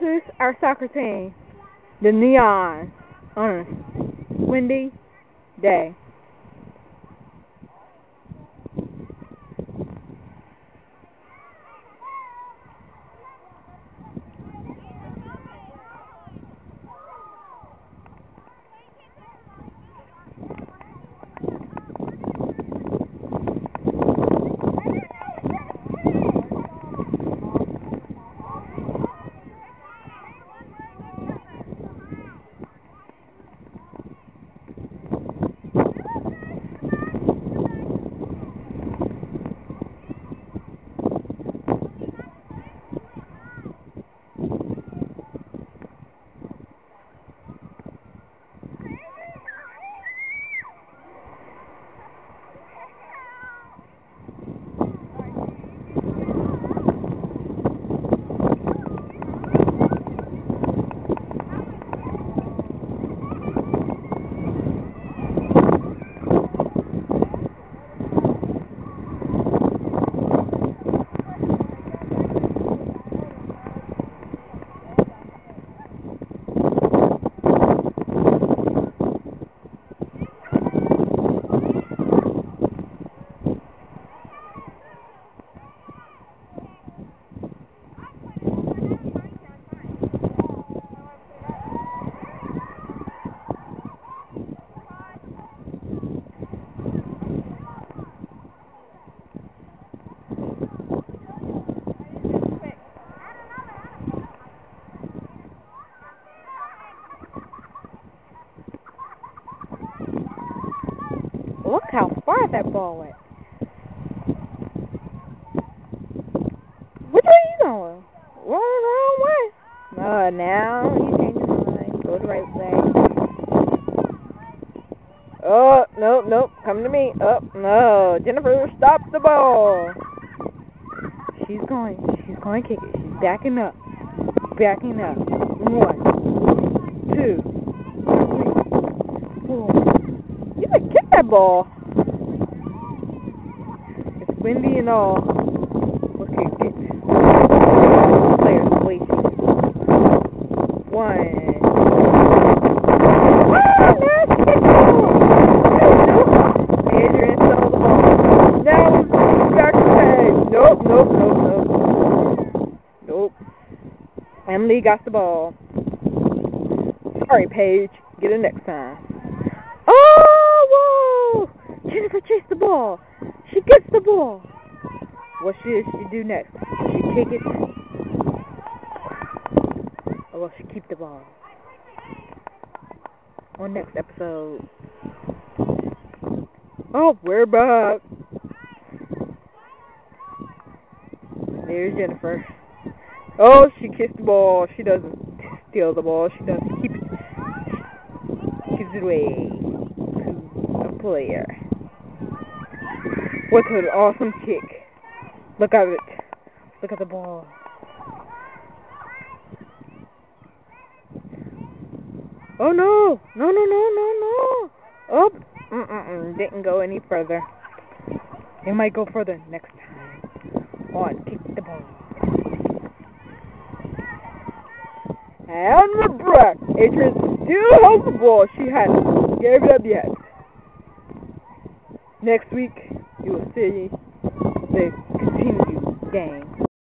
versus our soccer team, the Neon, on a windy day. Look how far that ball went. Which way are you going? Wrong way. Now you change your mind. Go the right way. Oh, nope. Come to me. Oh, no. Jennifer, stop the ball. She's going to kick it. She's backing up. Backing up. 1, 2, 3, 4. You can kick that ball. It's windy and all. We'll kick it. Players waiting. 1. Ah, let's kick the ball. Adrian stole the ball. Now it's back to Paige. Nope. Emily got the ball. Sorry, Paige. Get it next time. Oh, whoa! Jennifer chased the ball. She gets the ball. What should she do next? She kick it? Or will she keep the ball? On next episode. Oh, we're back. There's Jennifer. Oh, she kissed the ball. She doesn't steal the ball. She doesn't keep it. Gives it away to a player. What an awesome kick. Look at it. Look at the ball. Oh no. No. Oh, didn't go any further. It might go further next time. On, kick the ball. And we're back. Adrian still has the ball. She hasn't gave it up yet. Next week, you will see the continued game.